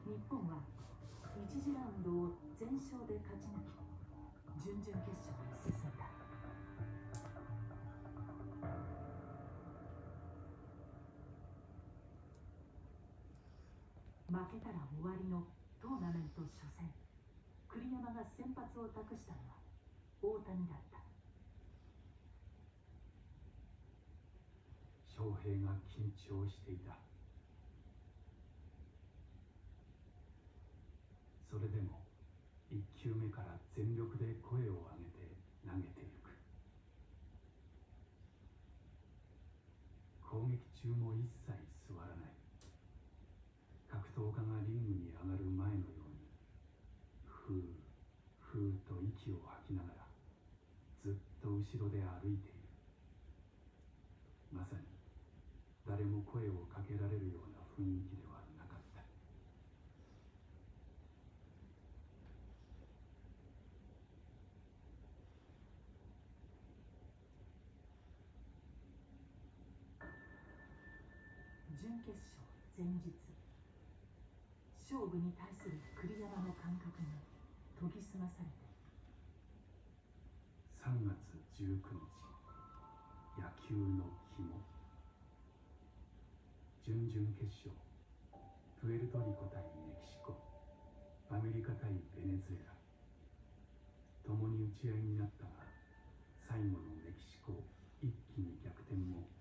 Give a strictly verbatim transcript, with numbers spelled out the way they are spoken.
日本はいち次ラウンドを全勝で勝ち抜き、準々決勝に進んだ。負けたら終わりのトーナメント初戦、栗山が先発を託したのは大谷だった。 翔平が緊張していた。それでもいっ球目から全力で声を上げて投げていく。攻撃中も一切座らない。格闘家がリングに上がる前のように、ふうふうと息を吐きながらずっと後ろで歩いている。まさに誰も声をかけられるような雰囲気ではなかった。 準決勝前日、勝負に対する栗山の感覚が研ぎ澄まされている。 さんがつじゅうくにち、野球の肝。準々決勝、プエルトリコ対メキシコ、アメリカ対ベネズエラ。共に打ち合いになったが、最後のメキシコ一気に逆転も